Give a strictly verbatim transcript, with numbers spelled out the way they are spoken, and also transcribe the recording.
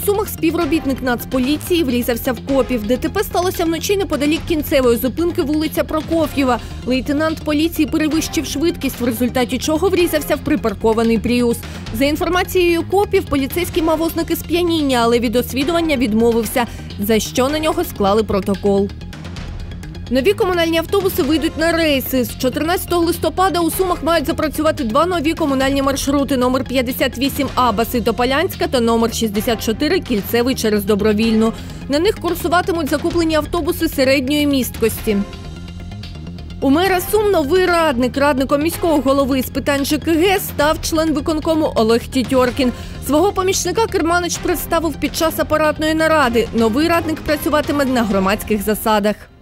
Сумах співробітник Нацполіції врізався в копів. ДТП сталося вночі неподалік кінцевої зупинки вулиця Прокоф'єва. Лейтенант поліції перевищив швидкість, в результаті чого врізався в припаркований Пріус. За інформацією копів, поліцейський мав ознаки сп'яніння, але від освідування відмовився, за що на нього склали протокол. Нові комунальні автобуси вийдуть на рейси. З чотирнадцятого листопада у Сумах мають запрацювати два нові комунальні маршрути – номер п'ятдесят вісім А Баси-Тополянська та номер шістдесят чотири Кільцевий через Добровільну. На них курсуватимуть закуплені автобуси середньої місткості. У мера Сум новий радник. Радником міського голови з питань ЖКГ став член виконкому Олег Тітьоркін. Свого помічника керманич представив під час апаратної наради. Новий радник працюватиме на громадських засадах.